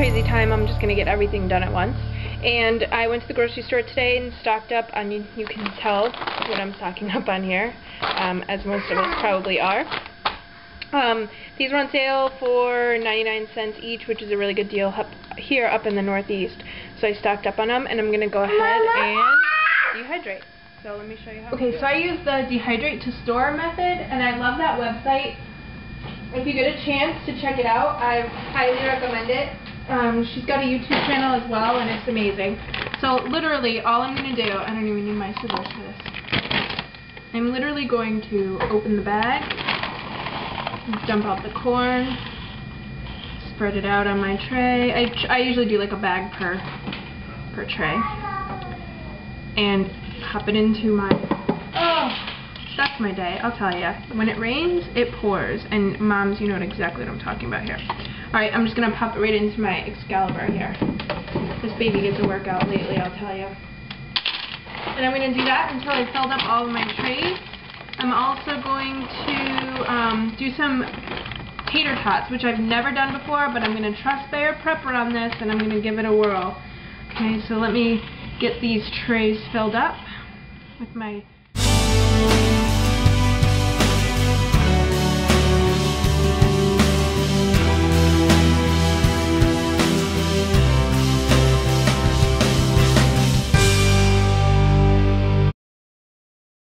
crazy time, I'm just going to get everything done at once. And I went to the grocery store today and stocked up on, you can tell what I'm stocking up on here, as most of us probably are. These were on sale for 99 cents each, which is a really good deal here up in the Northeast. So I stocked up on them, and I'm going to go ahead and dehydrate. So let me show you how. Okay, so I use the dehydrate to store method, and I love that website. If you get a chance to check it out, I highly recommend it. She's got a YouTube channel as well, and it's amazing. So literally, all I'm going to do, I don't even need my scissors for this. I'm literally going to open the bag, dump out the corn, spread it out on my tray. I usually do like a bag per tray, and pop it into my, that's my day, I'll tell ya. When it rains, it pours, and moms, you know exactly what I'm talking about here. Alright, I'm just going to pop it right into my Excalibur here. This baby gets a workout lately, I'll tell you. And I'm going to do that until I filled up all of my trays. I'm also going to do some tater tots, which I've never done before, but I'm going to trust their prepper on this, and I'm going to give it a whirl. Okay, so let me get these trays filled up with my